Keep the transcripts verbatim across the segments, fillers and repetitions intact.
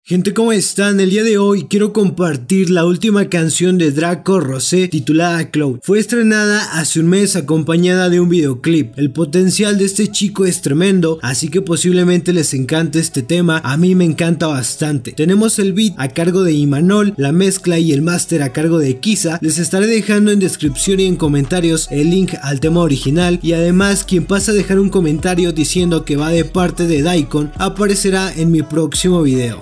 Gente, ¿cómo están? El día de hoy quiero compartir la última canción de Draco Rosé titulada Cloud. Fue estrenada hace un mes acompañada de un videoclip. El potencial de este chico es tremendo, así que posiblemente les encante este tema. A mí me encanta bastante. Tenemos el beat a cargo de Imanol, la mezcla y el máster a cargo de Kiza. Les estaré dejando en descripción y en comentarios el link al tema original, y además quien pasa a dejar un comentario diciendo que va de parte de Daikon aparecerá en mi próximo video.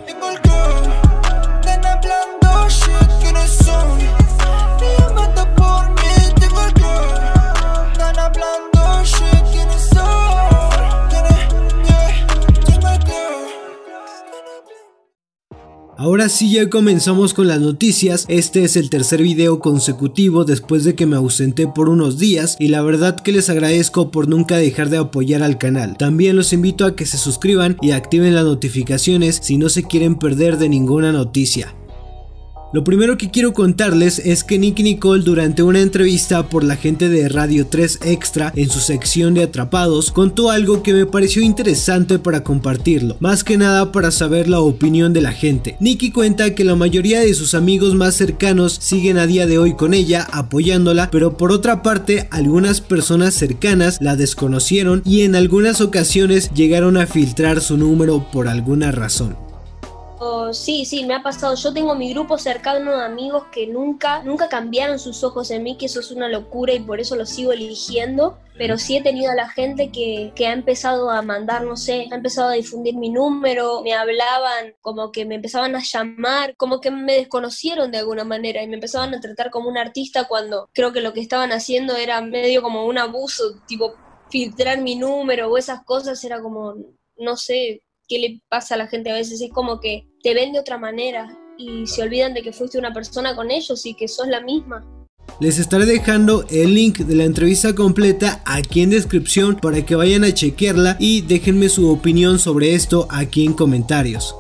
Ahora sí, ya comenzamos con las noticias. Este es el tercer video consecutivo después de que me ausenté por unos días, y la verdad que les agradezco por nunca dejar de apoyar al canal. También los invito a que se suscriban y activen las notificaciones si no se quieren perder de ninguna noticia. Lo primero que quiero contarles es que Nicki Nicole, durante una entrevista por la gente de Radio tres Extra en su sección de Atrapados, contó algo que me pareció interesante para compartirlo, más que nada para saber la opinión de la gente. Nicki cuenta que la mayoría de sus amigos más cercanos siguen a día de hoy con ella, apoyándola, pero por otra parte algunas personas cercanas la desconocieron y en algunas ocasiones llegaron a filtrar su número por alguna razón. Oh, sí, sí, me ha pasado. Yo tengo mi grupo cercano de amigos que nunca, nunca cambiaron sus ojos en mí, que eso es una locura y por eso los sigo eligiendo. Pero sí he tenido a la gente que, que ha empezado a mandar, no sé, ha empezado a difundir mi número, me hablaban, como que me empezaban a llamar, como que me desconocieron de alguna manera y me empezaban a tratar como un artista cuando creo que lo que estaban haciendo era medio como un abuso, tipo filtrar mi número o esas cosas. Era como, no sé qué le pasa a la gente a veces, es como que te ven de otra manera y se olvidan de que fuiste una persona con ellos y que sos la misma. Les estaré dejando el link de la entrevista completa aquí en descripción para que vayan a chequearla y déjenme su opinión sobre esto aquí en comentarios.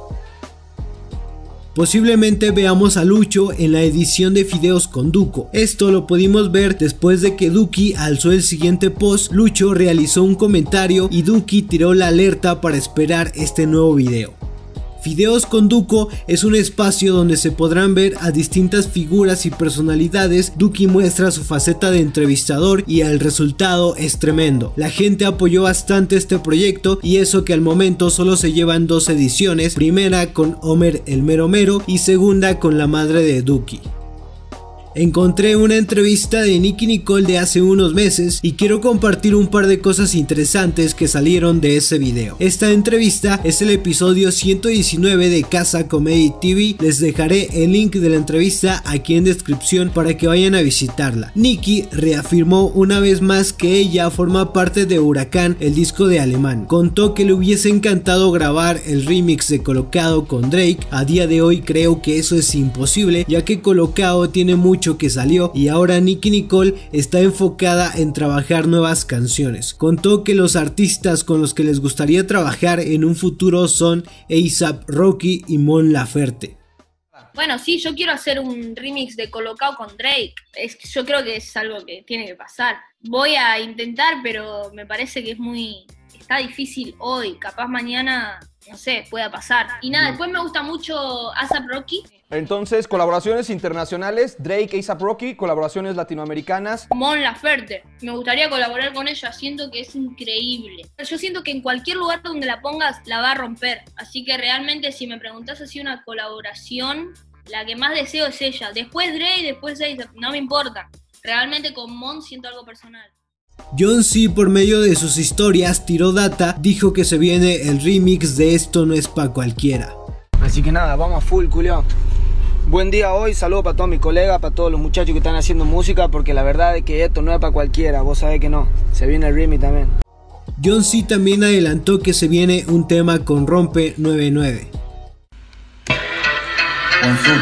Posiblemente veamos a Lucho en la edición de Fideos con Duco. Esto lo pudimos ver después de que Duki alzó el siguiente post. Lucho realizó un comentario y Duki tiró la alerta para esperar este nuevo video. Fideos con Duco es un espacio donde se podrán ver a distintas figuras y personalidades. Duki muestra su faceta de entrevistador y el resultado es tremendo. La gente apoyó bastante este proyecto y eso que al momento solo se llevan dos ediciones, primera con Homer el Mero Mero y segunda con la madre de Duki. Encontré una entrevista de Nicki Nicole de hace unos meses y quiero compartir un par de cosas interesantes que salieron de ese video. Esta entrevista es el episodio ciento diecinueve de Casa Comedy T V. Les dejaré el link de la entrevista aquí en descripción para que vayan a visitarla. Nicki reafirmó una vez más que ella forma parte de Huracán, el disco de Alemán. Contó que le hubiese encantado grabar el remix de Colocado con Drake. A día de hoy creo que eso es imposible, ya que Colocado tiene mucho que salió y ahora Nicki Nicole está enfocada en trabajar nuevas canciones. Contó que los artistas con los que les gustaría trabajar en un futuro son A$AP Rocky y Mon Laferte. Bueno, sí, yo quiero hacer un remix de Colocado con Drake. Es, yo creo que es algo que tiene que pasar. Voy a intentar, pero me parece que es muy... está difícil hoy. Capaz mañana, no sé, pueda pasar. Y nada, después me gusta mucho A$AP Rocky. Entonces, colaboraciones internacionales, Drake, A$AP Rocky, colaboraciones latinoamericanas. Mon Laferte, me gustaría colaborar con ella, siento que es increíble. Yo siento que en cualquier lugar donde la pongas, la va a romper. Así que realmente, si me preguntás así una colaboración, la que más deseo es ella. Después Drake, después A$AP, no me importa. Realmente con Mon siento algo personal. Jon C, por medio de sus historias, tiró data, dijo que se viene el remix de Esto No Es Pa' Cualquiera. Así que nada, vamos a full, culiao. Buen día hoy, saludos para todos mis colegas, para todos los muchachos que están haciendo música, porque la verdad es que esto no es para cualquiera, vos sabés que no, se viene el remix también. Jon C también adelantó que se viene un tema con Rompe noventa y nueve. Con su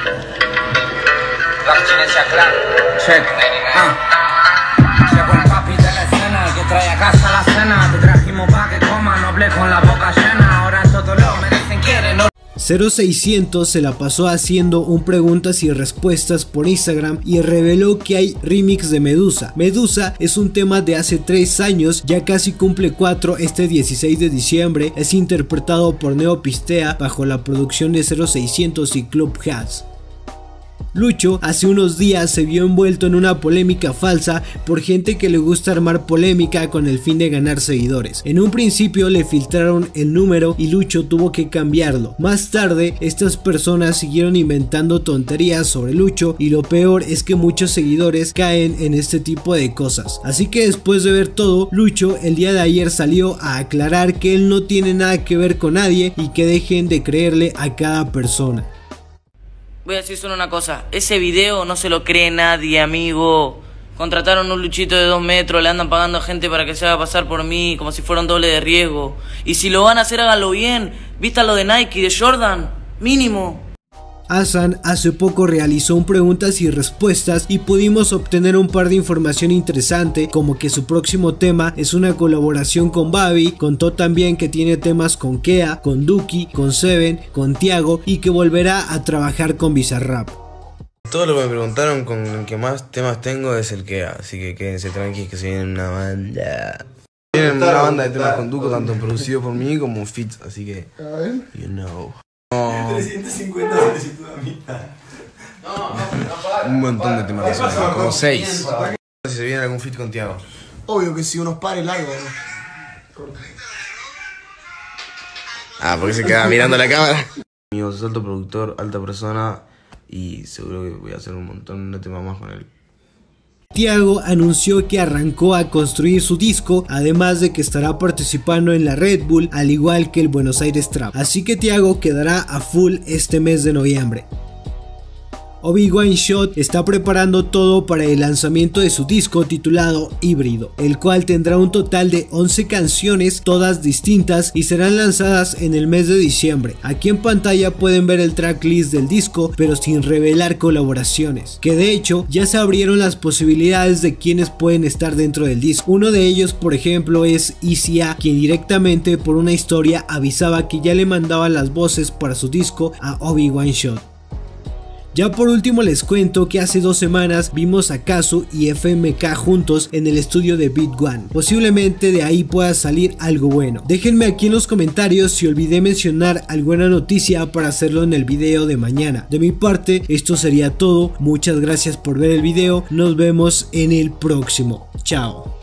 la abstinencia clara. Check. Ah. Llegó el papi de la escena, el que trae a casa la cena. Te trajimos pa' que coma, no hablé con la boca llena. Ahora todos lo merecen, quieren, no. cero seiscientos se la pasó haciendo un preguntas y respuestas por Instagram y reveló que hay remix de Medusa. Medusa es un tema de hace tres años, ya casi cumple cuatro este dieciséis de diciembre, es interpretado por Neopistea bajo la producción de cero seiscientos y Club Haz. Lucho hace unos días se vio envuelto en una polémica falsa por gente que le gusta armar polémica con el fin de ganar seguidores. En un principio le filtraron el número y Lucho tuvo que cambiarlo. Más tarde estas personas siguieron inventando tonterías sobre Lucho y lo peor es que muchos seguidores caen en este tipo de cosas. Así que después de ver todo, Lucho el día de ayer salió a aclarar que él no tiene nada que ver con nadie y que dejen de creerle a cada persona. Voy a decir solo una cosa, ese video no se lo cree nadie, amigo. Contrataron un Luchito de dos metros, le andan pagando a gente para que se haga pasar por mí, como si fuera un doble de riesgo. Y si lo van a hacer, háganlo bien. ¿Viste lo de Nike, de Jordan? Mínimo. Hasan hace poco realizó un preguntas y respuestas y pudimos obtener un par de información interesante, como que su próximo tema es una colaboración con Babi. Contó también que tiene temas con Kea, con Duki, con Seven, con Tiago y que volverá a trabajar con Bizarrap. Todo lo que me preguntaron con el que más temas tengo es el Kea, así que quédense tranquilos que se viene una banda. Viene una banda de temas con Duco, tanto producido por mí como feats, así que you know. No. trescientos cincuenta solicitudes a mitad. No, no, no, un montón de temas, como seis. Si se viene algún feat con Tiago. Obvio que si unos pares largos, ¿no? Ah, porque se queda mirando la cámara. Amigos, alto productor, alta persona y seguro que voy a hacer un montón de temas más con él. Tiago anunció que arrancó a construir su disco, además de que estará participando en la Red Bull al igual que el Buenos Aires Trap, así que Tiago quedará a full este mes de noviembre. Obi-Wan Shot está preparando todo para el lanzamiento de su disco titulado Híbrido, el cual tendrá un total de once canciones, todas distintas y serán lanzadas en el mes de diciembre. Aquí en pantalla pueden ver el tracklist del disco, pero sin revelar colaboraciones, que de hecho ya se abrieron las posibilidades de quienes pueden estar dentro del disco. Uno de ellos, por ejemplo, es Easy A, quien directamente por una historia avisaba que ya le mandaba las voces para su disco a Obi-Wan Shot. Ya por último les cuento que hace dos semanas vimos a Kazu y F M K juntos en el estudio de Beat One. Posiblemente de ahí pueda salir algo bueno. Déjenme aquí en los comentarios si olvidé mencionar alguna noticia para hacerlo en el video de mañana. De mi parte esto sería todo. Muchas gracias por ver el video. Nos vemos en el próximo. Chao.